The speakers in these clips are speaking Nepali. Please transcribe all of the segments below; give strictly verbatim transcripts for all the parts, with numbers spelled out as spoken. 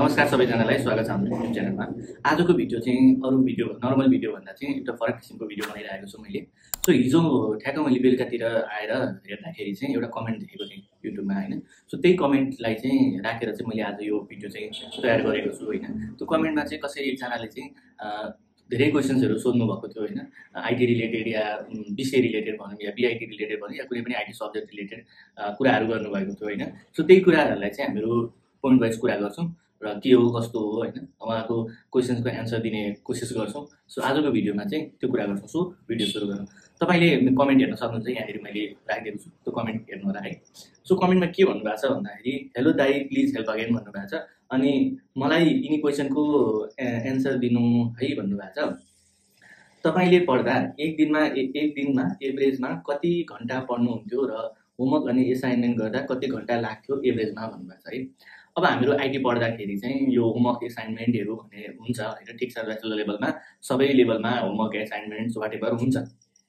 नमस्कार सबैजनालाई स्वागत छ हाम्रो युट्युब च्यानलमा। आजको भिडियो चाहिँ अरु भिडियो नर्मल भिडियो भन्दा चाहिँ एउटा फरक किसिमको भिडियो बनाइरहेको छु मैले। सो हिजो ठ्याक्क मैले बेलुकातिर आएर हेर्दाखेरि चाहिँ एउटा कमेन्ट देखेको थिएँ युट्युबमा हैन। सो त्यही कमेन्टलाई चाहिँ राखेर चाहिँ मैले आज यो भिडियो चाहिँ तयार गरेको छु हैन। त्यो कमेन्टमा चाहिँ कसै एकजनाले चाहिँ धेरै क्वेशन्सहरु सोध्नु भएको थियो हैन। आईटी रिलेटेड या बीसीए रिलेटेड भनौँ या बीआईटी रिलेटेड भनौँ या कुनै पनि आईटी सब्जेक्ट रिलेटेड कुराहरु गर्नु भएको थियो हैन। सो त्यही कुराहरुलाई चाहिँ हामीहरु पोइन्ट वाइज कुरा गर्छौं र के हो कस्तो हो हैन, उहाँको क्वेशन्सको एन्सर दिने कोसिस गर्छौं। सो आजको भिडियोमा चाहिँ त्यो कुरा गर्छौं। सो भिडियो सुरु गरौँ। तपाईले कमेन्ट हेर्न सक्नुहुन्छ, यहाँहरु मैले राखिदिएको छु, त्यो कमेन्ट हेर्नु होला है। सो कमेन्टमा के भन्नु भएको छ भन्दाखेरि हेलो दाइ प्लिज हेल्प अगेन भन्नु भएको छ अनि मलाई यिनी क्वेशनको एन्सर दिनु है भन्नु भएको छ। तपाईले पढ्दा एक दिनमा एक दिनमा एभरेजमा कति घण्टा पढ्नुहुन्थ्यो र होमवर्क अनि असाइनमेन्ट गर्दा कति घण्टा लाग्थ्यो एभरेजमा भन्नु भएको छ है। अब हामीहरु आईटी पढ्दाखेरि चाहिँ यो होमवर्क असाइनमेन्टहरु भन्ने हुन्छ हैन, ठीक छ, ब्याचलर लेभलमा सबै लेभलमा होमवर्क असाइनमेन्ट्स व्हाटएभर हुन्छ।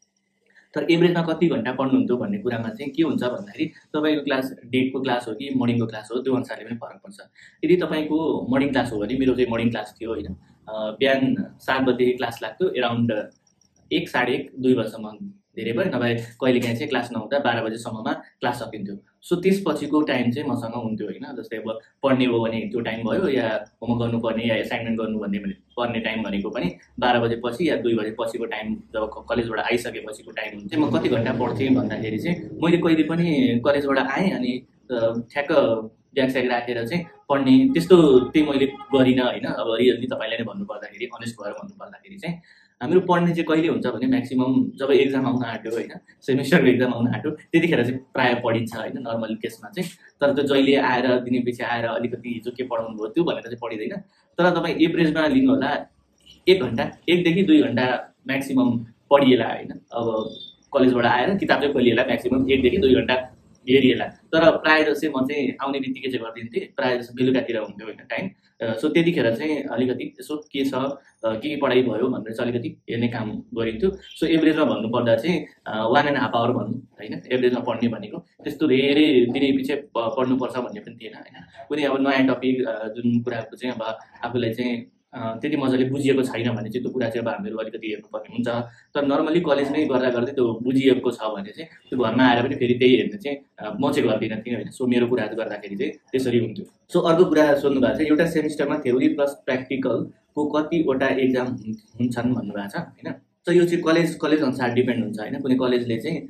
तर एभरेजमा कति घण्टा पढ्नुहुन्थ्यो भन्ने कुरामा चाहिँ के हुन्छ भन्दाखेरि तपाईको क्लास डेको क्लास हो कि मर्निङको क्लास हो त्यो अनुसारले पनि फरक पर्छ। यदि तपाईको मर्निङ क्लास हो भने मेरो चाहिँ मर्निङ क्लास थियो हैन, बिहान सात बजे क्लास लाग्थ्यो, अराउन्ड एक साढे एक दुई बजेसम्म धेरै भयो, नभए कहिलेकाहीँ चाहिँ क्लास नहुँदा बाह्र बजेसम्ममा क्लास सकिन्थ्यो। सो त्यसपछिको टाइम चाहिँ मसँग हुन्थ्यो हैन। जस्तै अब पढ्ने हो भने त्यो टाइम भयो, या होमवर्क गर्नुपर्ने या असाइनमेन्ट गर्नु भन्ने पर्ने टाइम भनेको पनि बाह्र बजेपछि या दुई बजेपछिको टाइम जब कलेजबाट आइसकेपछिको टाइम हुन्छ। म कति घण्टा पढ्थेँ भन्दाखेरि चाहिँ मैले कहिले पनि कलेजबाट आएँ अनि ठ्याक्क ब्याग स्याग राखेर चाहिँ पढ्ने त्यस्तो चाहिँ मैले गरिनँ हैन। अब रियली तपाईलाई नै भन्नु पर्दाखेरि अनेस्ट भएर भन्नु पर्दाखेरि चाहिँ हामीहरु पढ्ने चाहिँ कहिले हुन्छ भने म्याक्सिमम जब एक्जाम आउन आट्यो हैन, सेमेस्टरको एक्जाम आउन आट्यो त्यतिखेर चाहिँ प्राय पढिन्छ हैन नर्मल केसमा चाहिँ। तर त्यो जहिले आएर दिने पछि आएर अलिकति हिजो के पढाउनु भयो त्यो भनेर चाहिँ पढिदैन। तर तपाई एभरेजमा लिनु होला एक घण्टा एक देखि दुई घण्टा म्याक्सिमम पढिएला हैन। अब कलेजबाट आएर किताब चाहिँ खोलिएला म्याक्सिमम एक देखि दुई घण्टा हेरिएला। तर प्राय जसो म चाहिँ आउने बित्तिकै चाहिँ गर्दिन्थे, प्राय जसो बेलुकातिर हुन्थ्यो हैन टाइम। सो त्यतिखेर चाहिँ अलिकति यसो के छ के के पढाइ भयो भनेर चाहिँ अलिकति हेर्ने काम गरिन्थ्यो। सो एभरेजमा भन्नुपर्दा चाहिँ वान एन्ड हाफ आवर भन्नु हैन एभरेजमा पढ्ने भनेको। त्यस्तो धेरै दिनै पछि पढ्नुपर्छ भन्ने पनि थिएन हैन। कुनै अब नयाँ टपिक जुन कुराको चाहिँ अब आफूलाई चाहिँ त्यति मजाले बुझिएको छैन भने चाहिँ त्यो कुरा चाहिँ अब हामीहरु अलिकति हेर्नुपर्ने हुन्छ। तर नर्मली कलेजमै गर्दा गर्दै त्यो बुझिएको छ भने चाहिँ त्यो घरमा आएर पनि फेरि त्यही हेर्ने चाहिँ म चाहिँ गर्दिनँ थिएँ हैन। सो मेरो कुरा गर्दाखेरि चाहिँ त्यसरी हुन्थ्यो। सो अर्को कुरा सोध्नु भएको छ, एउटा सेमिस्टरमा थ्योरी प्लस प्र्याक्टिकलको कतिवटा एक्जाम हुन्छन् भन्नु भएको छ हैन। सो यो चाहिँ कलेज कलेज अनुसार डिपेन्ड हुन्छ हैन। कुनै कलेजले चाहिँ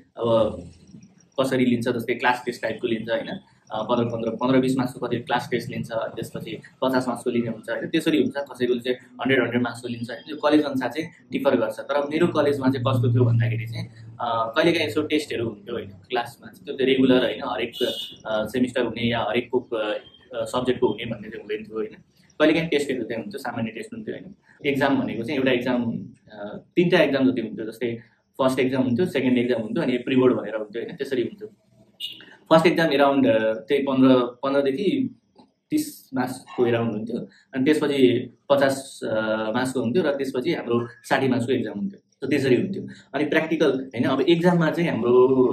अब कसरी लिन्छ, जस्तै क्लास टेस्ट टाइपको लिन्छ हैन, पन्ध्र पन्ध्र पन्ध्र बिस मार्क्सको कति क्लास टेस्ट लिन्छ, त्यसपछि पचास मार्क्सको लिने हुन्छ हैन। त्यसरी हुन्छ, कसैकोले चाहिँ हन्ड्रेड हन्ड्रेड मार्क्सको लिन्छ हैन। यो कलेज अनुसार चाहिँ डिफर गर्छ। तर मेरो कलेजमा चाहिँ कस्तो थियो भन्दाखेरि चाहिँ कहिलेकाहीँ यसो टेस्टहरु हुन्थ्यो हैन क्लासमा चाहिँ, त्यो चाहिँ रेगुलर हैन, हरेक सेमिस्टर हुने या हरेकको सब्जेक्टको हुने भन्ने चाहिँ हुँदैन थियो हैन। कहिलेकाहीँ टेस्टहरु चाहिँ हुन्थ्यो, सामान्य टेस्ट हुन्थ्यो हैन। एक्जाम भनेको चाहिँ एउटा एक्जाम तीनटा एक्जाम जति हुन्थ्यो, जस्तै फर्स्ट एक्जाम हुन्थ्यो, सेकेन्ड एक्जाम हुन्थ्यो अनि प्री बोर्ड भनेर हुन्थ्यो हैन। त्यसरी हुन्थ्यो। फर्स्ट एक्जाम अराउन्ड त्यही पन्ध्र पन्ध्रदेखि तीस मार्क्सको अराउन्ड हुन्थ्यो अनि त्यसपछि पचास मार्क्सको हुन्थ्यो र त्यसपछि हाम्रो साठी मार्क्सको एक्जाम हुन्थ्यो। सो त्यसरी हुन्थ्यो। अनि प्र्याक्टिकल हैन, अब एक्जाममा चाहिँ हाम्रो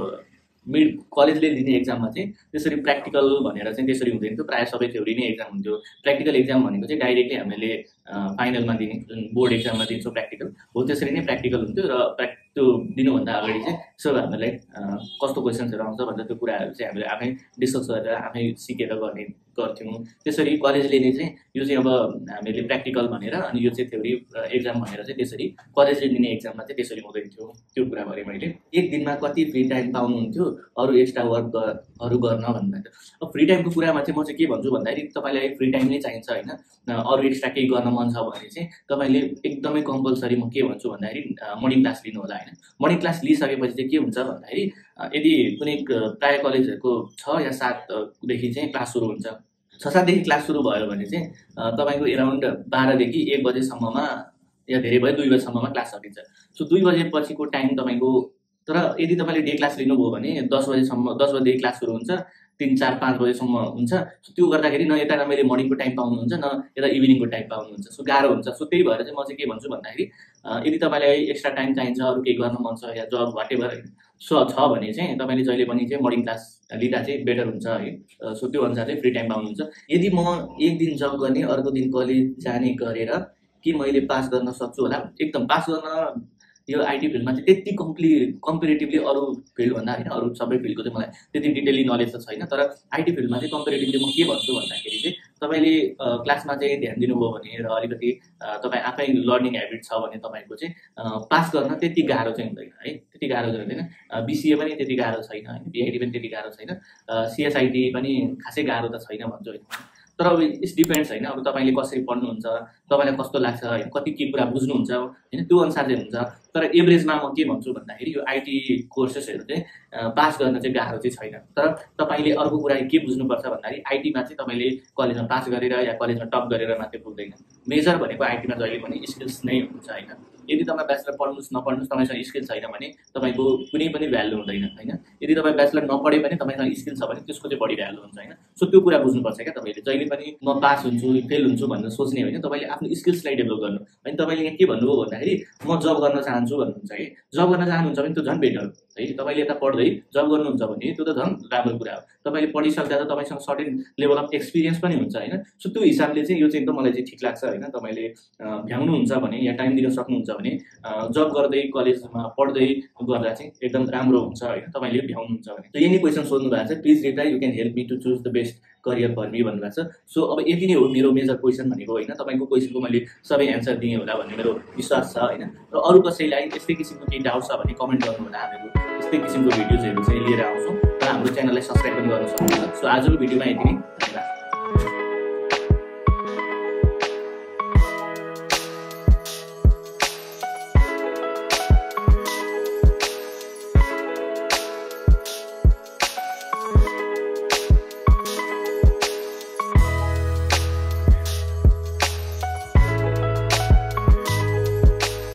मिड कलेजले दिने एक्जाममा चाहिँ त्यसरी प्र्याक्टिकल भनेर चाहिँ त्यसरी हुँदैन थियो। प्राय सबै थ्योरी नै एक्जाम हुन्थ्यो। प्र्याक्टिकल एक्जाम भनेको चाहिँ डाइरेक्टली हामीले फाइनलमा दिने जुन बोर्ड एक्जाममा दिन्छौँ प्र्याक्टिकल हो, त्यसरी नै प्र्याक्टिकल हुन्थ्यो। र त्यो दिनुभन्दा अगाडि चाहिँ यसो हामीलाई कस्तो क्वेसन्सहरु आउँछ भनेर त्यो कुराहरु चाहिँ हामीले आफै डिस्कस गरेर आफै सिकेर गर्ने गर्थ्यौँ। त्यसरी कलेजले नै चाहिँ यो चाहिँ अब हामीले प्र्याक्टिकल भनेर अनि यो चाहिँ थ्योरी एक्जाम भनेर चाहिँ त्यसरी कलेजले दिने एक्जाममा चाहिँ त्यसरी हुँदैन थियो। त्यो कुरा गरे मैले। एक दिनमा कति फ्री टाइम पाउनुहुन्थ्यो अरु एक्स्ट्रा वर्कहरु गर्न भन्दा। अब फ्री टाइमको कुरामा चाहिँ म चाहिँ के भन्छु भन्दाखेरि तपाईलाई फ्री टाइम नै चाहिन्छ हैन। अरु एक्स्ट्रा केही गर्न मन छ भने चाहिँ तपाईले एकदमै कम्पल्सरी म के भन्छु भन्दाखेरि मर्निङ क्लास लिनु होला हैन। मर्निङ क्लास लिइसकेपछि चाहिँ के हुन्छ भन्दाखेरि यदि कुनै प्राय कलेजहरुको छ या सात देखि चाहिँ क्लास सुरु हुन्छ, छ सात देखि क्लास सुरु भयो भने चाहिँ तपाईको अराउन्ड बाह्र देखि एक बजेसम्ममा या धेरै भयो दुई बजेसम्ममा क्लास सकिन्छ। सो दुई बजेपछिको टाइम तपाईको, तर यदि तपाईले डे क्लास लिनुभयो भने दस बजेसम्म दस बजेदेखि क्लास सुरु हुन्छ, तीन चार पाँच बजेसम्म हुन्छ। त्यो गर्दाखेरि न यता मैले मर्निङको टाइम पाउनुहुन्छ न यता इभिनिङको टाइम पाउनुहुन्छ। सो गाह्रो हुन्छ। सो त्यही भएर चाहिँ म चाहिँ के भन्छु भन्दाखेरि यदि तपाईलाई एक्स्ट्रा टाइम चाहिन्छ, अरु केही गर्न मन छ या जब व्हाटएभर सो छ भने चाहिँ तपाईँले जहिले पनि चाहिँ मर्निङ क्लास लिँदा चाहिँ बेटर हुन्छ है। सो त्यो अनुसार चाहिँ फ्री टाइम पाउनुहुन्छ। यदि म एक दिन जब गर्ने अर्को दिन कलेज जाने गरेर के मैले पास गर्न सक्छु होला? एकदम पास गर्न यो आइटी फिल्डमा चाहिँ त्यति कम्प्ली कम्पेरिटिभली अरू फिल्डभन्दा होइन, अरू सबै फिल्डको चाहिँ मलाई त्यति डिटेली नलेज त छैन, तर आइटी फिल्डमा चाहिँ कम्पेरिटिभली म के भन्छु भन्दाखेरि चाहिँ तपाईँले क्लासमा चाहिँ ध्यान दिनुभयो भने र अलिकति तपाईँ आफै लर्निङ ह्याबिट छ भने तपाईँको चाहिँ पास गर्न त्यति गाह्रो चाहिँ हुँदैन है, त्यति गाह्रो चाहिँ हुँदैन। बिसिए पनि त्यति गाह्रो छैन होइन, बिआइडी पनि त्यति गाह्रो छैन, सिएसआइटी पनि खासै गाह्रो त छैन भन्छु होइन। तर अब इट्स डिपेन्ड्स होइन, अब तपाईँले कसरी पढ्नुहुन्छ, तपाईँलाई कस्तो लाग्छ होइन, कति के कुरा बुझ्नुहुन्छ होइन, त्यो अनुसार चाहिँ हुन्छ। तर एभरेजमा म के भन्छु भन्दाखेरि यो आइटी कोर्सेसहरू चाहिँ पास गर्न चाहिँ गाह्रो चाहिँ छैन। तर तपाईँले अर्को कुरा के बुझ्नुपर्छ भन्दाखेरि आइटीमा चाहिँ तपाईँले कलेजमा पास गरेर या कलेजमा टप गरेर मात्रै पुग्दैन। मेजर भनेको आइटीमा जहिले पनि स्किल्स नै हुन्छ होइन। यदि तपाईँ ब्याचलर पढ्नुहोस् नपढ्नुहोस् तपाईँसँग स्किल छैन भने तपाईँको कुनै पनि भ्यालु हुँदैन होइन। यदि तपाईँ ब्याचलर नपढे पनि तपाईँसँग स्किल छ भने त्यसको चाहिँ बढी भ्यालु हुन्छ होइन। सो त्यो कुरा बुझ्नुपर्छ क्या तपाईँले। जहिले पनि म पास हुन्छु फेल हुन्छु भनेर सोच्ने होइन, तपाईँले आफ्नो स्किल्सलाई डेभलप गर्नु। अनि तपाईँले यहाँ के भन्नुभयो भन्दाखेरि म जब गर्न चाहन्छु भन्नुहुन्छ है। जब गर्न चाहनुहुन्छ भने त्यो झन् बेटर हो है। तपाईँले यता पढ्दै जब गर्नुहुन्छ भने त्यो त झन् राम्रो कुरा हो। तपाईँले पढिसक्दा त तपाईँसँग सर्टेन लेभल अफ एक्सपिरियन्स पनि हुन्छ होइन। सो त्यो हिसाबले चाहिँ यो चाहिँ एकदम मलाई चाहिँ ठिक लाग्छ होइन। तपाईँले भ्याउनुहुन्छ भने या टाइम दिन सक्नुहुन्छ भने जब गर्दै कलेजमा पढ्दै गर्दा चाहिँ एकदम राम्रो हुन्छ होइन। तपाईँले भ्याउनुहुन्छ भने त यही क्वेसन सोध्नु भएको छ, please reply you can help me to choose the best career for me भन्नुभएको छ। सो अब यति नै हो मेरो मेजर क्वेसन भनेको होइन। तपाईँको क्वेसनको मैले सबै एन्सर दिएँ होला भन्ने मेरो विश्वास छ होइन। र अरू कसैलाई यस्तै किसिमको केही डाउट छ भने कमेन्ट गर्नु होला, हामीहरू यस्तै किसिमको भिडियोजहरू चाहिँ लिएर आउँछौँ र हाम्रो च्यानललाई सब्सक्राइब पनि गर्न सक्नुहुन्छ। सो आजको भिडियोमा यति नै।